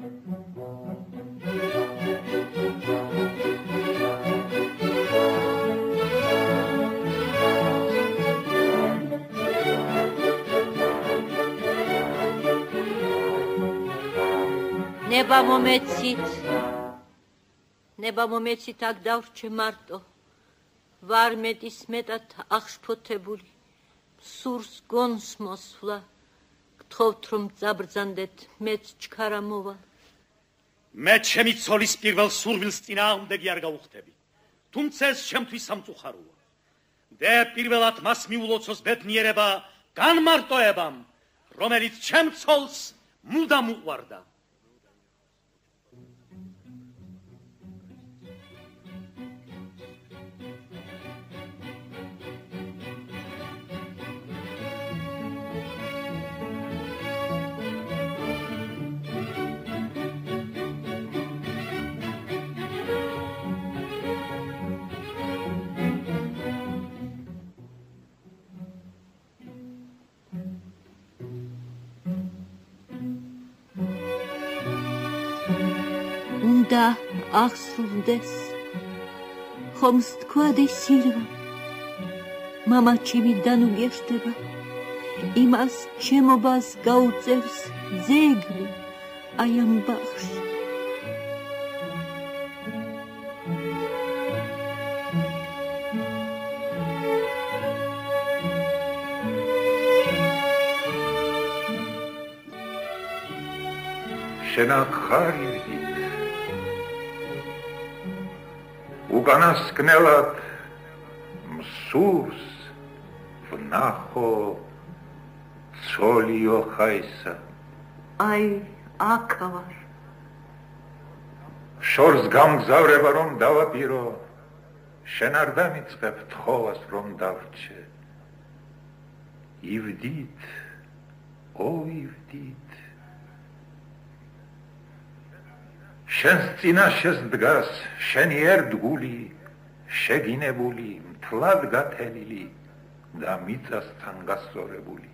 ნება მომეცით აქ დავრჩე მარტო, ვარ მეტის მეტად აღშფოთებული, სურს გონს მოსვლა, გთხოვთ რომ წაბრძანდეთ, მეც ჩქარა მოვალ. მე ჩემი ცოლის პირველ სურვილს წინააღმდეგი არ გავუხდები, თუმცა ეს ჩემთვის სამწუხაროა. და პირველად მას მიულოცოს ბედნიერება განმარტოებამ, რომელიც ჩემ ცოლს მუდამ უყვარდა. უნდა აღსრულდეს, ხომს თქვადი სირვა, მამა ჩემი დანუგეშდება, იმას ჩემობას გაუწევს ძეგლი აი ამ ბაღში. შენა ხარი უკანასკნელად მსურს ვნახო ცოლიო ხაისა. აი, აქ ვარ. შორს გამგზავრება რომ დავაპირო, შენ არ დამიწყებ თხოვას რომ დავრჩე. ივდით, ივდით. შენს წინაშეს დგას შენი ერთგული, შეგინებული, მთლად გათელილი და მიწასთან გასწორებული.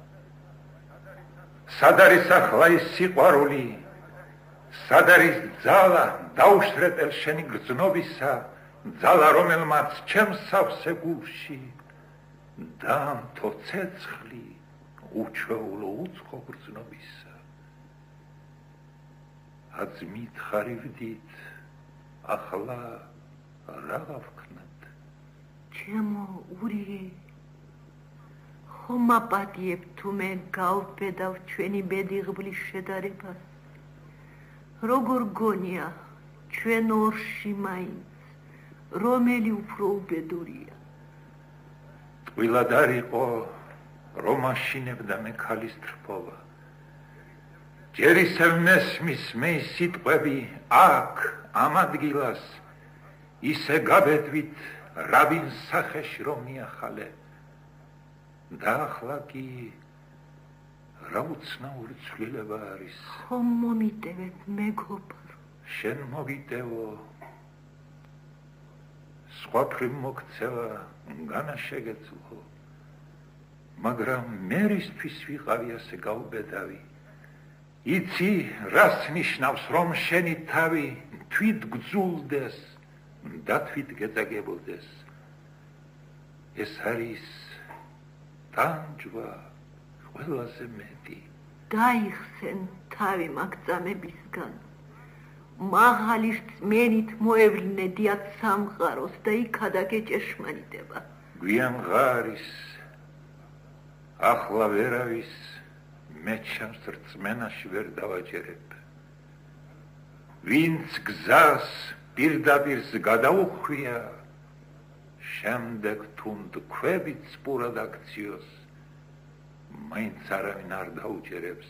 სად არის ახლა ის სიყვარული, სად არის ძალა დაუშრეტელ შენი გრძნობისა, ძალა რომელმაც ჩემს სავსე გულში დამთო ცეცხლი უჩვეულო უცხო გრძნობისა. აც მითხარივდით, ახლა რა გავქნათ? ჩემო ურიე, ხომ აპატიებ თუ მე გავბედავ ჩვენი ბედიღბლის შედარებას? როგორ გონია ჩვენ ორში მაინც, რომელი უფრო უბედურია? ტყვილად არ იყო, რომ აშინებდა მე ქალის თრფობა. ჯერ ისევ ნესმის მე სიტყვები აქ, ამ ადგილას, ისე გაბედვით რაბინს სახეში რომ მიახალე. და ახლა კი რა უცნაური ცვლილება არის. ხომ მომიტევეთ მეგობრო? შენ მოგიტევო, სხვა მხრივ მოგცევა განაშეგეძლო, მაგრამ მერისთვის ვიყავი ასე გაუბედავი. იცი რას ნიშნავს რომ შენი თავი თვით გძულდეს და თვით გეძაგებოდეს. ეს არის ტანჯვა ყველაზე მეტი. დაიხსენ თავი მაგწამებისგან, მაღალი რწმენით მოევლინე დიად სამყაროს და იქადა გეჭეშმარიტება. გვიან ღარის, ახლა ვერავის მე ჩემს რწმენაში ვერ დავაჯერებ. ვინც გზას პირდაპირს გადაუხვია, შემდეგ თუნდ ქვებით სპურად აქციოს, მაინც არავინ არ დაუჯერებს.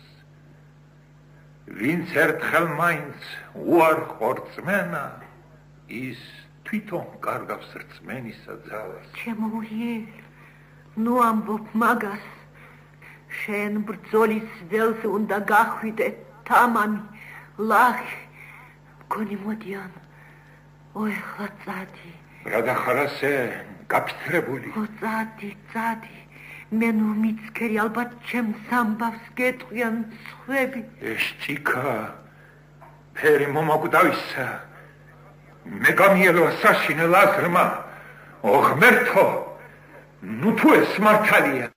ვინც ერთხელ მაინც უარყო რწმენა, ის თვითონ კარგავს რწმენისა ძალას. ჩემო ურიე, ნუ ამბობ მაგას, შენ ბრძოლის ველს უნდა გახვიდე თამამი, ლახი, მგონი მოდიან. ოი, ხლა წადი. რა დახარ ასე გაფიცრებული? წადი. მე ნუ მიცქერი ალბათ ჩემს ამბავს გეტყვიან სხვები. ეს ჭიქა ფერი მომაკვდავისა მე გამიელვა საშინელ აზრმა, ოღმერთო, ნუ თუ ეს მართალია.